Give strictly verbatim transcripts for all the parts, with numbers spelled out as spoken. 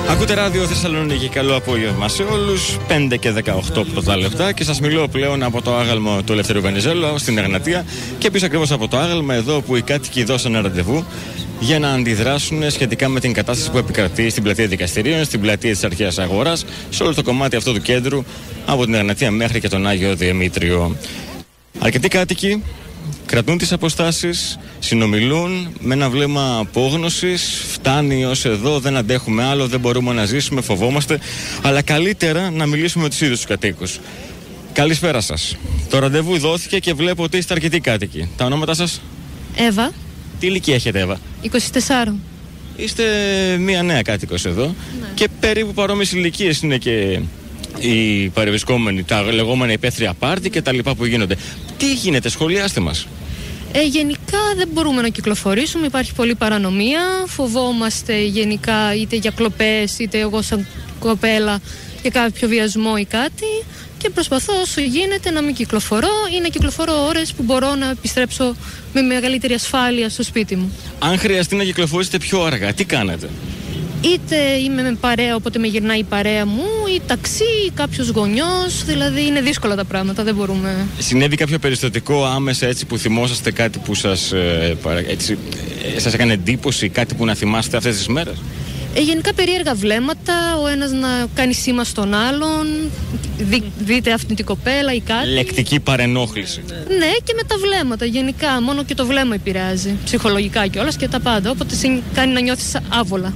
Ακούτε ράδιο Θεσσαλονίκη, καλό απόγευμα σε όλους. πέντε και δεκαοκτώ πρώτα λεπτά και σας μιλώ πλέον από το άγαλμα του Ελευθερίου Βενιζέλου στην Εγνατία και πίσω ακριβώς από το άγαλμα εδώ που οι κάτοικοι δώσαν ραντεβού για να αντιδράσουν σχετικά με την κατάσταση που επικρατεί στην πλατεία Δικαστηρίων, στην πλατεία της Αρχαίας Αγοράς, σε όλο το κομμάτι αυτό του κέντρου από την Εγνατία μέχρι και τον Άγιο Δημήτριο. Αρκετοί κάτοικοι κρατούν τις αποστάσεις, συνομιλούν με ένα βλέμμα απόγνωσης. Φτάνει ως εδώ, δεν αντέχουμε άλλο, δεν μπορούμε να ζήσουμε, φοβόμαστε. Αλλά καλύτερα να μιλήσουμε με τους ίδιους τους κατοίκους. Καλησπέρα σας. Το ραντεβού δόθηκε και βλέπω ότι είστε αρκετοί κάτοικοι. Τα ονόματα σας? Εύα. Τι ηλικία έχετε, Εύα? είκοσι τέσσερα. Είστε μία νέα κάτοικος εδώ, ναι. Και περίπου παρόμοιες ηλικίες είναι και οι παρευρισκόμενοι, τα λεγόμενα υπαίθρια πάρτι και τα λοιπά που γίνονται. Τι γίνεται, σχολιάστε μας. Ε, γενικά δεν μπορούμε να κυκλοφορήσουμε, υπάρχει πολλή παρανομία. Φοβόμαστε γενικά είτε για κλοπές, είτε εγώ σαν κοπέλα για κάποιο βιασμό ή κάτι. Και προσπαθώ όσο γίνεται να μην κυκλοφορώ ή να κυκλοφορώ ώρες που μπορώ να επιστρέψω με μεγαλύτερη ασφάλεια στο σπίτι μου. Αν χρειαστεί να κυκλοφορήσετε πιο αργά, τι κάνετε? Είτε είμαι με παρέα, οπότε με γυρνάει η παρέα μου, ή ταξί, ή κάποιος γονιός. Δηλαδή είναι δύσκολα τα πράγματα, δεν μπορούμε. Συνέβη κάποιο περιστατικό άμεσα έτσι που θυμόσαστε, κάτι που σας, έτσι, σας έκανε εντύπωση, κάτι που να θυμάστε αυτές τις μέρες? Ε, γενικά περίεργα βλέμματα, ο ένας να κάνει σήμα στον άλλον, δει, δείτε αυτή την κοπέλα ή κάτι. Λεκτική παρενόχληση. Ναι, και με τα βλέμματα γενικά, μόνο και το βλέμμα επηρεάζει, ψυχολογικά κιόλας και τα πάντα, οπότε σε κάνει να νιώθεις άβολα.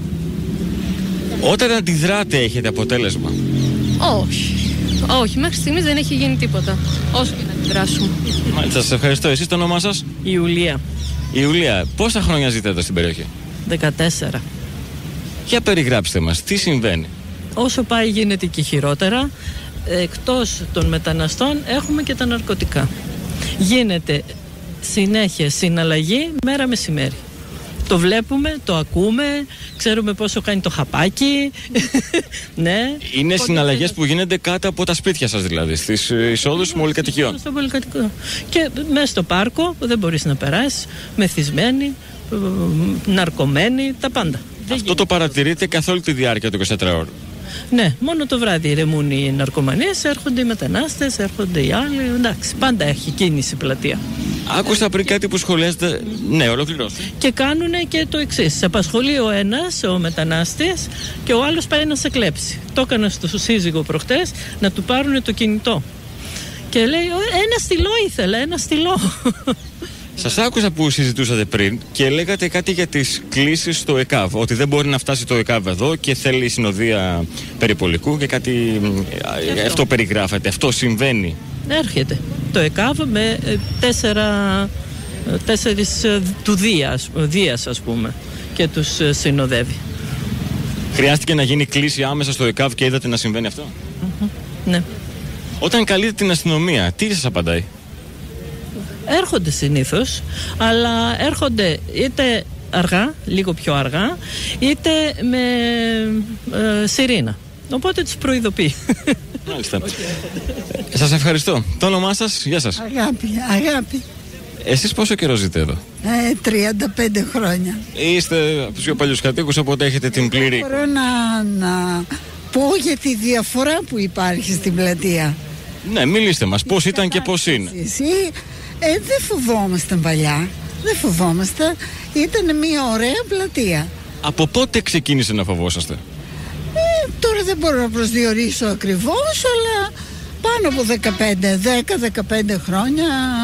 Όταν αντιδράτε έχετε αποτέλεσμα? Όχι, όχι, μέχρι στιγμής δεν έχει γίνει τίποτα, όσο και να αντιδράσουμε. Μάλιστα, σας ευχαριστώ. Εσείς το όνομά σας? Ιουλία. Ιουλία, πόσα χρόνια ζείτε εδώ στην περιοχή? δεκατέσσερα. Για περιγράψτε μας, τι συμβαίνει? Όσο πάει γίνεται και χειρότερα. Εκτός των μεταναστών έχουμε και τα ναρκωτικά. Γίνεται συνέχεια συναλλαγή μέρα μεσημέρι. Το βλέπουμε, το ακούμε, ξέρουμε πόσο κάνει το χαπάκι. Ναι. Είναι συναλλαγές που γίνονται κάτω από τα σπίτια σας, δηλαδή, στις εισόδους πολυκατοικιών. Στο πολυκατοικιό. Και μέσα στο πάρκο που δεν μπορείς να περάσεις, μεθυσμένοι, ναρκωμένοι, τα πάντα. Αυτό το παρατηρείτε καθ' όλη τη διάρκεια του εικοσιτετράωρου? Ναι, μόνο το βράδυ ηρεμούν οι ναρκωμανίες, έρχονται οι μετανάστες, έρχονται οι άλλοι. Εντάξει, πάντα έχει κίνηση πλατεία. Άκουσα πριν κάτι που σχολιάζεται. Ναι, ολοκληρώστε. Και κάνουν και το εξής. Σε απασχολεί ο ένας, ο μετανάστης, και ο άλλος πάει να σε κλέψει. Το έκανα στο σύζυγο προχτές να του πάρουν το κινητό. Και λέει, ένα στυλό ήθελα, ένα στυλό. Σας άκουσα που συζητούσατε πριν και λέγατε κάτι για τις κλήσεις στο ΕΚΑΒ. Ότι δεν μπορεί να φτάσει το ΕΚΑΒ εδώ και θέλει η συνοδεία περιπολικού και κάτι. Και αυτό. αυτό περιγράφεται. Αυτό συμβαίνει. Έρχεται το ΕΚΑΒ με τέσσερα, τέσσερις του Δίας, Δίας ας πούμε, και τους συνοδεύει. Χρειάστηκε να γίνει κλήση άμεσα στο ΕΚΑΒ και είδατε να συμβαίνει αυτό? Mm-hmm. Ναι. Όταν καλείτε την αστυνομία, τι σας απαντάει? Έρχονται συνήθως, αλλά έρχονται είτε αργά, λίγο πιο αργά, είτε με ε, σιρήνα. Οπότε τους προειδοποιεί. Μάλιστα. Σας ευχαριστώ. Το όνομά σας? Γεια σας. Αγάπη, αγάπη. Εσείς πόσο καιρό ζείτε εδώ? Ε, τριάντα πέντε χρόνια. Είστε από τους πιο παλιούς κατοίκους, οπότε έχετε την πλήρη. Μπορώ να, να πω για τη διαφορά που υπάρχει στην πλατεία. Ναι, μιλήστε μας. Πώς ήταν και πώς είναι? Εσύ, ε, δεν φοβόμασταν παλιά. Δεν φοβόμασταν. Ήταν μια ωραία πλατεία. Από πότε ξεκίνησε να φοβόσαστε? Ε, τώρα δεν μπορώ να προσδιορίσω ακριβώς, αλλά πάνω από δεκαπέντε, δέκα δεκαπέντε χρόνια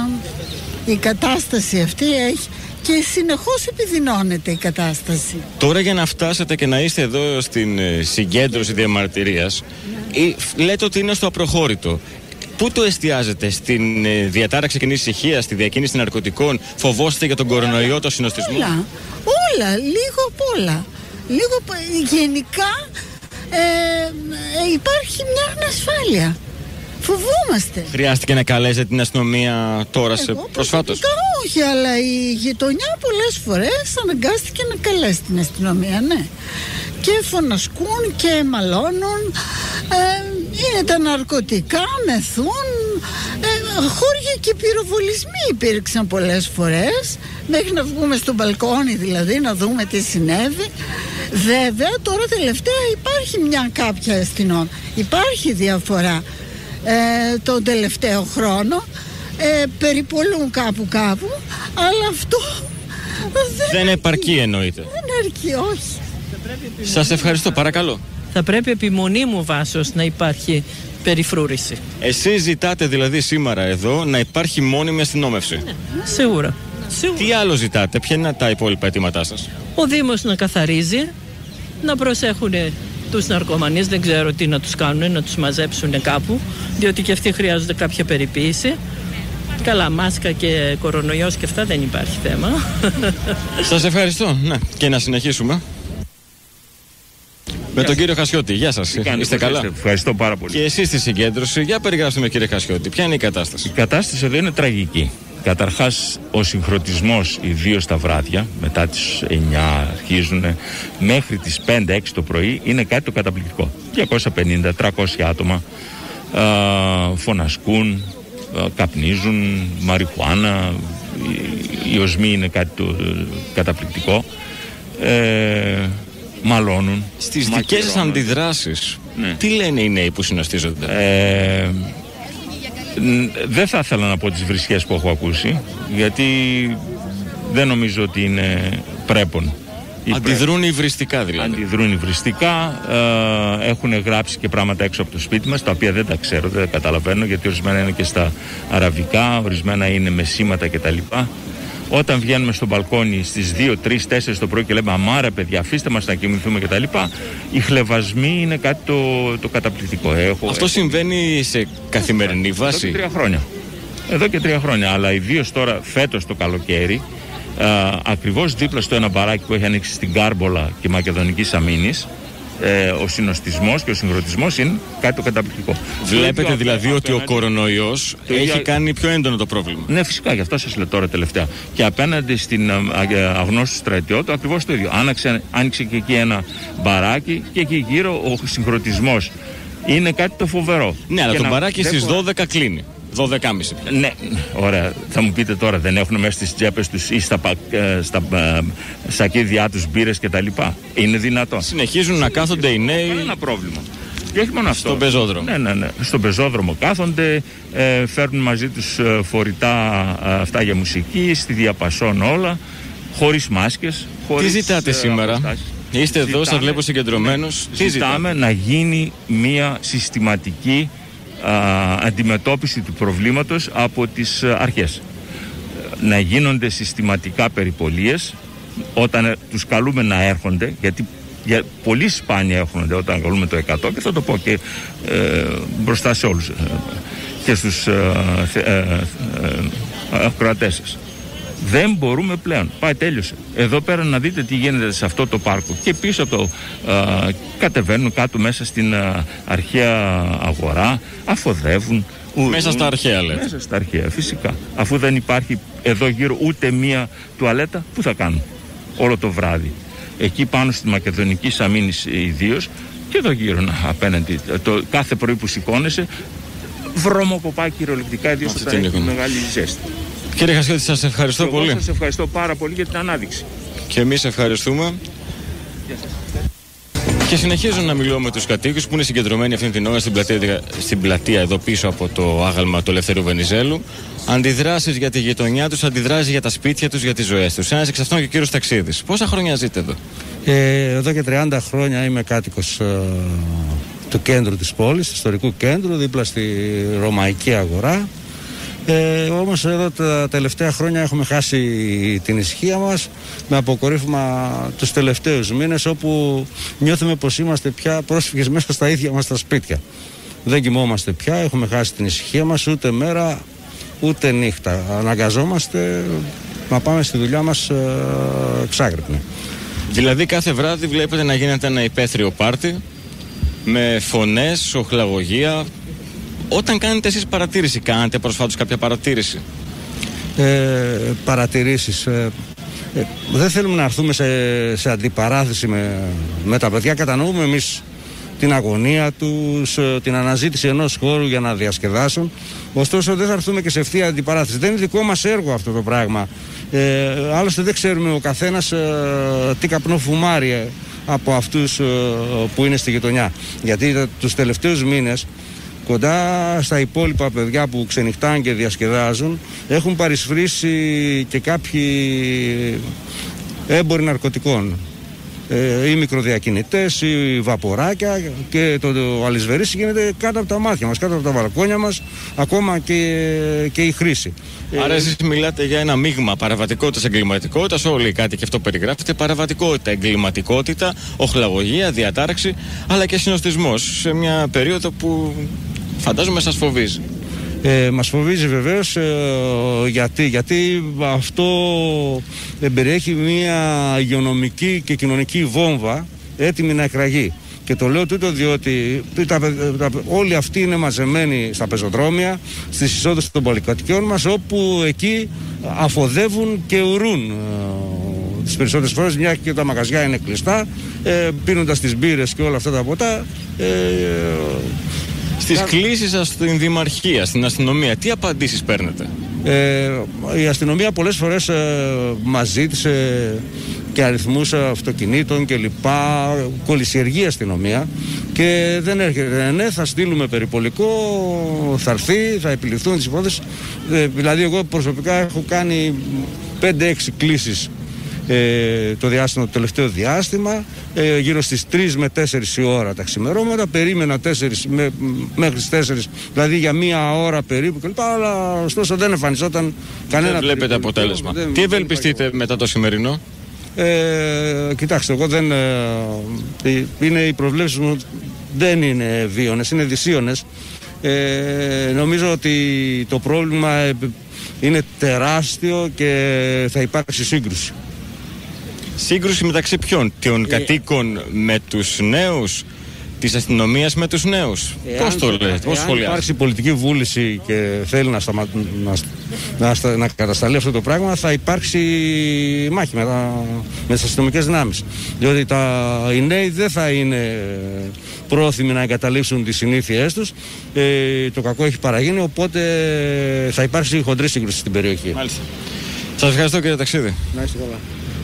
η κατάσταση αυτή έχει και συνεχώς επιδεινώνεται η κατάσταση. Τώρα για να φτάσετε και να είστε εδώ στην συγκέντρωση διαμαρτυρίας, ναι, λέτε ότι είναι στο απροχώρητο. Πού το εστιάζετε? Στην ε, διατάραξη κοινής ησυχίας, στη διακίνηση ναρκωτικών? Φοβόστε για τον κορονοϊό, το συνοστισμό? Όλα, όλα, λίγο απ' όλα. Λίγο, γενικά ε, ε, υπάρχει μια ανασφάλεια. Φοβόμαστε. Χρειάστηκε να καλέσετε την αστυνομία τώρα σε προσφάτως? Όχι, αλλά η γειτονιά πολλές φορές αναγκάστηκε να καλέσει την αστυνομία, ναι. Και φωνασκούν και μαλώνουν. Ε, είναι τα ναρκωτικά, μεθούν. Ε, χώρια και πυροβολισμοί υπήρξαν πολλές φορές. Μέχρι να βγούμε στο μπαλκόνι δηλαδή, να δούμε τι συνέβη. Βέβαια τώρα τελευταία υπάρχει μια κάποια αστυνομία, υπάρχει διαφορά ε, τον τελευταίο χρόνο, ε, περιπολούν κάπου κάπου, αλλά αυτό δεν, δεν επαρκεί εννοείται. Δεν αρκεί, όχι. Σας ευχαριστώ, παρακαλώ. Θα πρέπει επιμονή μου βάσος να υπάρχει περιφρούρηση. Εσείς ζητάτε δηλαδή σήμερα εδώ να υπάρχει μόνιμη αστυνόμευση? Ναι, σίγουρα. σίγουρα. Τι άλλο ζητάτε, ποια είναι τα υπόλοιπα αιτήματά σας? Ο Δήμος να καθαρίζει, να προσέχουν τους ναρκωμανείς, δεν ξέρω τι να τους κάνουν, να τους μαζέψουν κάπου, διότι και αυτοί χρειάζονται κάποια περιποίηση. Καλά, μάσκα και κορονοϊός και αυτά δεν υπάρχει θέμα. Σας ευχαριστώ, ναι, και να συνεχίσουμε. Με τον κύριο Χασιώτη, γεια σας. Είστε καλά? Ευχαριστώ πάρα πολύ. Και εσείς στη συγκέντρωση, για περιγράψτε με, κύριε Χασιώτη, ποια είναι η κατάσταση? Η κατάσταση εδώ είναι τραγική. Καταρχάς, ο συγχρονισμός, ιδίως τα βράδια, μετά τις εννιά αρχίζουν, μέχρι τις πέντε έξι το πρωί, είναι κάτι το καταπληκτικό. διακόσια πενήντα με τριακόσια άτομα α, φωνασκούν, α, καπνίζουν, μαριχουάνα, η, η οσμή είναι κάτι το καταπληκτικό. Ε, μαλώνουν. Στις δικές σας αντιδράσεις, ναι, τι λένε οι νέοι που συνοστίζονται? Ε, δεν θα ήθελα να πω τις βρισχές που έχω ακούσει, γιατί δεν νομίζω ότι είναι πρέπον. Αντιδρούν υβριστικά δηλαδή? Αντιδρούν υβριστικά, ε, έχουν γράψει και πράγματα έξω από το σπίτι μας, τα οποία δεν τα ξέρω, δεν τα καταλαβαίνω, γιατί ορισμένα είναι και στα αραβικά, ορισμένα είναι με σήματα κτλ. Όταν βγαίνουμε στο μπαλκόνι στις δύο, τρεις, τέσσερις το πρωί και λέμε αμάρα παιδιά, αφήστε μας να κοιμηθούμε κτλ., οι χλευασμοί είναι κάτι το, το καταπληκτικό. Έχω, Αυτό έχω... συμβαίνει σε καθημερινή βάση? Εδώ και τρία χρόνια. Εδώ και τρία χρόνια, αλλά ιδίως τώρα φέτος το καλοκαίρι, α, ακριβώς δίπλα στο ένα μπαράκι που έχει ανοίξει στην Κάρμπολα και Μακεδονικής Αμήνης, Ε, ο συνοστισμός και ο συγκροτισμός είναι κάτι το καταπληκτικό. Βλέπετε το δηλαδή ότι ο κορονοϊός έχει ίδιο... κάνει πιο έντονο το πρόβλημα? Ναι, φυσικά, γι' αυτό σας λέω τώρα τελευταία. Και απέναντι στην αγνώστου στρατιώτου ακριβώς το ίδιο. Άνοιξε, άνοιξε και εκεί ένα μπαράκι και εκεί γύρω ο συγκροτισμός είναι κάτι το φοβερό. Ναι, αλλά και το να... μπαράκι στις δώδεκα κλείνει. δώδεκα και μισή. Ναι, ωραία. Θα μου πείτε τώρα, δεν έχουν μέσα στις τσέπες τους ή στα, στα σακίδια τους μπύρες και τα λοιπά? Είναι δυνατόν? Συνεχίζουν να κάθονται οι νέοι. Ένα πρόβλημα. Και όχι μόνο αυτό. Στον πεζόδρομο. Ναι, ναι, ναι. Στον πεζόδρομο κάθονται, ε, φέρνουν μαζί τους ε, φορητά ε, αυτά για μουσική, στη διαπασόν όλα, χωρίς μάσκες. Χωρίς, τι ζητάτε ε, σήμερα? Αποστάσεις. Είστε ζητάμε, εδώ, σας βλέπω συγκεντρωμένους. Ναι, τι ζητάμε? Να γίνει μια συστηματική Α, αντιμετώπιση του προβλήματος από τις α, αρχές. Να γίνονται συστηματικά περιπολίες όταν ε, τους καλούμε να έρχονται, γιατί για, πολύ σπάνια έρχονται όταν καλούμε το εκατό, και θα το πω και ε, μπροστά σε όλους ε, και στους ακροατές ε, σας. Δεν μπορούμε πλέον. Πάει, τέλειωσε. Εδώ πέρα να δείτε τι γίνεται σε αυτό το πάρκο. Και πίσω από το α, κατεβαίνουν κάτω μέσα στην α, αρχαία αγορά, αφοδεύουν. Μέσα στα αρχαία λέτε? Μέσα στα αρχαία, φυσικά. Αφού δεν υπάρχει εδώ γύρω ούτε μία τουαλέτα, πού θα κάνουν όλο το βράδυ? Εκεί πάνω στη Μακεδονική Αμήνης ιδίως, και εδώ γύρω να, απέναντι. Το, κάθε πρωί που σηκώνεσαι, βρωμοκοπάκι κυριολεκτικά, ιδίως όταν έχει μεγάλη ζέστη. Κύριε Χασιώτη, σας ευχαριστώ εγώ πολύ. Σας ευχαριστώ πάρα πολύ για την ανάδειξη. Και εμείς ευχαριστούμε. Και συνεχίζω να μιλώ με τους κατοίκους που είναι συγκεντρωμένοι αυτήν την ώρα στην πλατεία, στην πλατεία εδώ πίσω από το άγαλμα του Ελευθερίου Βενιζέλου. Αντιδράσεις για τη γειτονιά τους, αντιδράσεις για τα σπίτια τους, για τις ζωές τους. Ένας εξ αυτών και ο κύριος Ταξίδης. Πόσα χρόνια ζείτε εδώ? Ε, εδώ και τριάντα χρόνια είμαι κάτοικος ε, του κέντρου της πόλης, του ιστορικού κέντρου, δίπλα στη Ρωμαϊκή Αγορά. Ε, όμως εδώ τα τελευταία χρόνια έχουμε χάσει την ησυχία μας, με αποκορύφωμα τους τελευταίους μήνες, όπου νιώθουμε πως είμαστε πια πρόσφυγες μέσα στα ίδια μας τα σπίτια. Δεν κοιμόμαστε πια, έχουμε χάσει την ησυχία μας ούτε μέρα ούτε νύχτα. Αναγκαζόμαστε να πάμε στη δουλειά μας ε, εξάγρυπνοι. Δηλαδή κάθε βράδυ βλέπετε να γίνεται ένα υπαίθριο πάρτι με φωνές, οχλαγωγία. Όταν κάνετε εσείς παρατήρηση, κάνετε προσφάτως κάποια παρατήρηση? Ε, παρατηρήσεις. Ε, ε, δεν θέλουμε να έρθουμε σε, σε αντιπαράθεση με, με τα παιδιά. Κατανοούμε εμείς την αγωνία τους, την αναζήτηση ενός χώρου για να διασκεδάσουν. Ωστόσο δεν θα έρθουμε και σε ευθεία αντιπαράθεση. Δεν είναι δικό μας έργο αυτό το πράγμα. Ε, άλλωστε δεν ξέρουμε ο καθένας ε, τι καπνό φουμάρει. από αυτούς που είναι στη γειτονιά. Γιατί τους τελευταίους μήνες κοντά στα υπόλοιπα παιδιά που ξενυχτάνε και διασκεδάζουν έχουν παρισφρήσει και κάποιοι έμποροι ναρκωτικών. Ε, ή μικροδιακινητές ή βαποράκια, και το, το αλυσβερίσι γίνεται κάτω από τα μάτια μας, κάτω από τα μπαλκόνια μας, ακόμα και, και η χρήση. Άρα εσείς μιλάτε για ένα μείγμα παραβατικότητας, εγκληματικότητας, όλοι κάτι και αυτό περιγράφεται, παραβατικότητα, εγκληματικότητα, οχλαγωγία, διατάραξη, αλλά και συνοστισμός σε μια περίοδο που φαντάζομαι σας φοβίζει. Ε, μας φοβίζει βεβαίως, ε, γιατί, γιατί αυτό περιέχει μια υγειονομική και κοινωνική βόμβα έτοιμη να εκραγεί. Και το λέω τούτο διότι τα, τα, όλοι αυτοί είναι μαζεμένοι στα πεζοδρόμια, στις εισόδους των πολυκατοικιών μας, όπου εκεί αφοδεύουν και ουρούν. Ε, τις περισσότερες φορές, μια και τα μαγαζιά είναι κλειστά, ε, πίνοντας τις μπύρες και όλα αυτά τα ποτά. Ε, Στις κλήσεις σας στην Δημαρχία, στην αστυνομία, τι απαντήσεις παίρνετε? Ε, η αστυνομία πολλές φορές ε, μας ζήτησε και αριθμούς αυτοκινήτων και λοιπά, κολυσιεργή αστυνομία, και δεν έρχεται. Ναι, θα στείλουμε περιπολικό, θα έρθει, θα επιληφθούν τις υπόθεσεις. Ε, δηλαδή εγώ προσωπικά έχω κάνει πέντε έξι κλήσεις Ε, το διάστημα, το τελευταίο διάστημα, ε, γύρω στις τρεις με τέσσερις η ώρα τα ξημερώματα. Περίμενα τέσσερις με, μέχρι τις τέσσερις, δηλαδή για μία ώρα περίπου κλπ. Αλλά ωστόσο δεν εμφανιζόταν κανένα. Δεν βλέπετε αποτέλεσμα. Δεν, Τι ευελπιστείτε δεν μετά το σημερινό? Ε, κοιτάξτε, εγώ δεν. Ε, είναι οι προβλέψεις μου δεν είναι βίωνες, είναι δυσίωνες. Ε, νομίζω ότι το πρόβλημα είναι τεράστιο και θα υπάρξει σύγκρουση. Σύγκρουση μεταξύ ποιων? Των ε, κατοίκων με τους νέους, της αστυνομίας με τους νέους? Πώς το λέτε, πώς σχολιάζετε? Αν υπάρξει πολιτική βούληση και θέλει να, σταμα... να, να, να κατασταλεί αυτό το πράγμα, θα υπάρξει μάχη με, τα... με τις αστυνομικές δυνάμεις. Διότι τα... οι νέοι δεν θα είναι πρόθυμοι να εγκαταλείψουν τις συνήθειές τους. Ε, το κακό έχει παραγίνει, οπότε θα υπάρξει χοντρή σύγκρουση στην περιοχή. Μάλιστα. Σας ευχαριστώ, κύριε Ταξίδη. Να είστε καλά.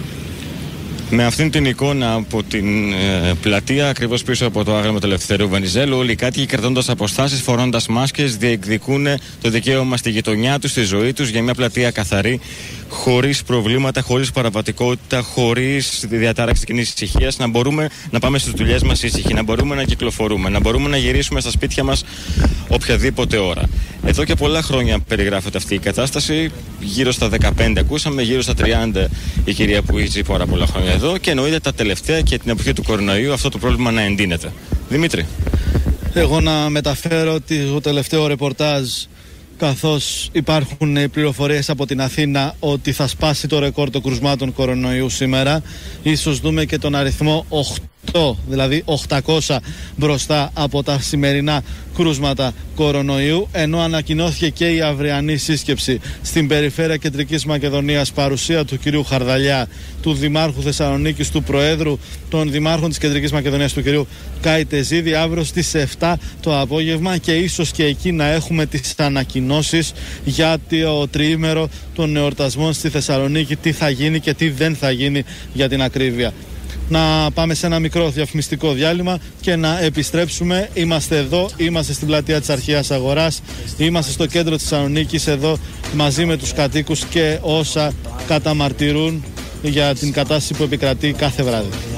Με αυτήν την εικόνα από την ε, πλατεία, ακριβώς πίσω από το άγαλμα του Ελευθερίου Βενιζέλου, όλοι οι κάτοικοι, κρατώντας αποστάσεις, φορώντας μάσκες, διεκδικούν το δικαίωμα στη γειτονιά τους, στη ζωή τους, για μια πλατεία καθαρή, χωρίς προβλήματα, χωρίς παραβατικότητα, χωρίς διατάραξη κοινής ησυχίας, να μπορούμε να πάμε στις δουλειές μας ήσυχοι, να μπορούμε να κυκλοφορούμε, να μπορούμε να γυρίσουμε στα σπίτια μας οποιαδήποτε ώρα. Εδώ και πολλά χρόνια περιγράφεται αυτή η κατάσταση. Γύρω στα δεκαπέντε ακούσαμε, γύρω στα τριάντα η κυρία που ζει πάρα πολλά χρόνια εδώ, και εννοείται τα τελευταία και την εποχή του κορονοϊού αυτό το πρόβλημα να εντείνεται. Δημήτρη. Εγώ να μεταφέρω το τελευταίο ρεπορτάζ, καθώς υπάρχουν πληροφορίες από την Αθήνα ότι θα σπάσει το ρεκόρ των κρουσμάτων κορονοϊού σήμερα. Ίσως δούμε και τον αριθμό οκτώ, δηλαδή οκτακόσια μπροστά από τα σημερινά κρούσματα κορονοϊού, ενώ ανακοινώθηκε και η αυριανή σύσκεψη στην περιφέρεια Κεντρικής Μακεδονίας, παρουσία του κυρίου Χαρδαλιά, του Δημάρχου Θεσσαλονίκης, του Προέδρου των Δημάρχων της Κεντρικής Μακεδονίας, του κυρίου Καϊτεζίδη, αύριο στις επτά το απόγευμα, και ίσως και εκεί να έχουμε τις ανακοινώσεις για το τριήμερο των εορτασμών στη Θεσσαλονίκη, τι θα γίνει και τι δεν θα γίνει για την ακρίβεια. Να πάμε σε ένα μικρό διαφημιστικό διάλειμμα και να επιστρέψουμε. Είμαστε εδώ, είμαστε στην πλατεία της Αρχαίας Αγοράς, είμαστε στο κέντρο της Θεσσαλονίκης, εδώ μαζί με τους κατοίκους και όσα καταμαρτυρούν για την κατάσταση που επικρατεί κάθε βράδυ.